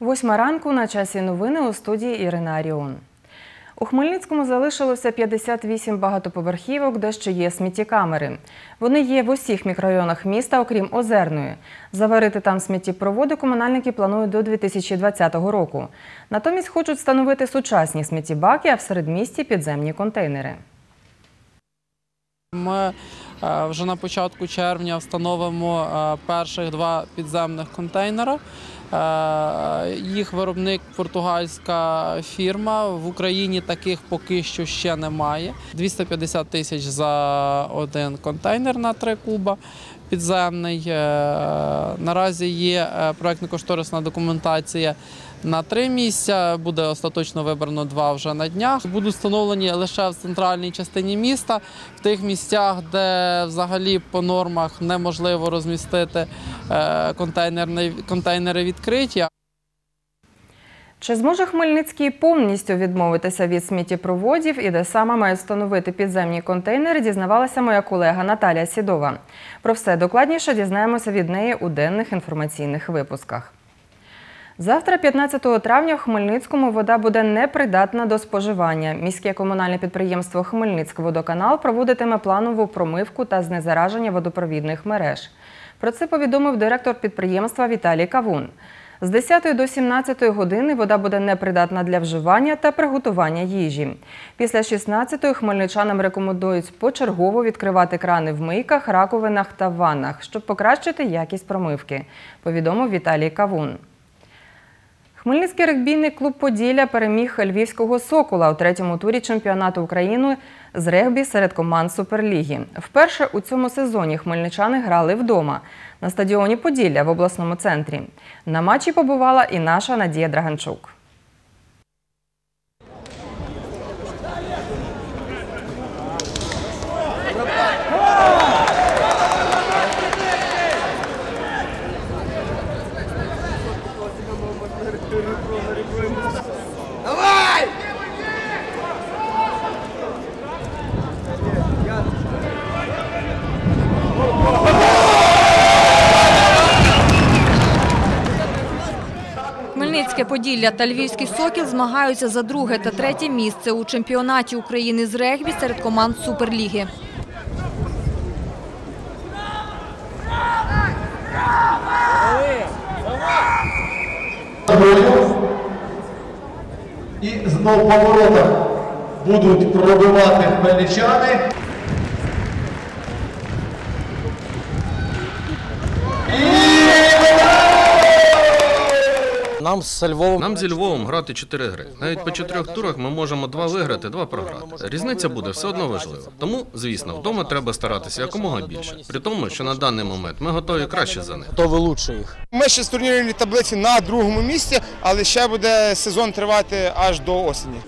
8 ранку, на часі новини, у студії Ірина Аріон. У Хмельницькому залишилося 58 багатоповерхівок, де ще є сміттєкамери. Вони є в усіх мікрорайонах міста, окрім Озерної. Заварити там сміттєпроводи комунальники планують до 2020 року. Натомість хочуть встановити сучасні сміттєбаки, а в середмісті – підземні контейнери. Ми вже на початку червня встановимо перших 2 підземних контейнери. Їх виробник – португальська фірма. В Україні таких поки що ще немає. 250 тисяч за один контейнер на 3 куба підземний. Наразі є проєктно-кошторисна документація на 3 місця, буде остаточно вибрано 2 вже на днях. Будуть встановлені лише в центральній частині міста, в тих місцях, де взагалі по нормах неможливо розмістити контейнери відкриті. Чи зможе Хмельницький повністю відмовитися від сміттєпроводів і де саме мають встановити підземні контейнери, дізнавалася моя колега Наталія Сідова. Про все докладніше дізнаємося від неї у денних інформаційних випусках. Завтра, 15 травня, в Хмельницькому вода буде непридатна до споживання. Міське комунальне підприємство «Хмельницькводоканал» проводитиме планову промивку та знезараження водопровідних мереж. Про це повідомив директор підприємства Віталій Кавун. З 10 до 17 години вода буде непридатна для вживання та приготування їжі. Після 16-ї хмельничанам рекомендують почергово відкривати крани в мийках, раковинах та ваннах, щоб покращити якість промивки, повідомив Віталій Кавун. Хмельницький регбійний клуб «Поділля» переміг львівського «Сокола» у 3-му турі чемпіонату України з регбі серед команд Суперліги. Вперше у цьому сезоні хмельничани грали вдома на стадіоні «Поділля» в обласному центрі. На матчі побувала і наша Надія Драганчук. Хмельницьке «Поділля» та львівський «Сокіл» змагаються за 2 та 3 місце у чемпіонаті України з регбі серед команд Суперліги. І знову по воротах будуть пробивати хмельничани. Нам зі Львовом грати 4 гри. Навіть по 4 турах ми можемо 2 виграти, 2 програти. Різниця буде все одно важлива. Тому, звісно, вдома треба старатися якомога більше. При тому, що на даний момент ми готові краще за них. Хто вилучше їх? Ми ще з турнірної таблиці на 2-му місці, але ще буде сезон тривати аж до осені.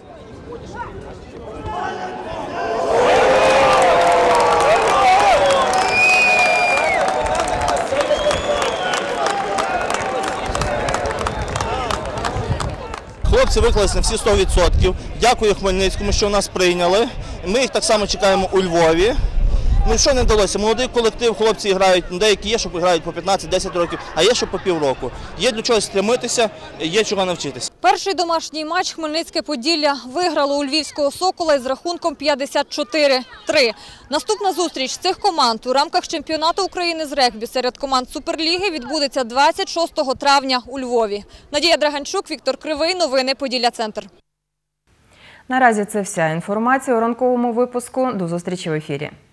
Хлопці виклалися на всі 100%. Дякую Хмельницькому, що нас прийняли. Ми їх так само чекаємо у Львові. Ну що не вдалося? Молодий колектив, хлопці грають, деякі є, що грають по 15-10 років, а є, що по півроку. Є для чого стремитися, є чого навчитися. Перший домашній матч Хмельницьке «Поділля» виграло у львівського «Сокола» із рахунком 54-3. Наступна зустріч цих команд у рамках чемпіонату України з регбі серед команд Суперліги відбудеться 26 травня у Львові. Надія Драганчук, Віктор Кривий. Новини «Поділля-Центр». Наразі це вся інформація у ранковому випуску. До зустрічі в ефірі.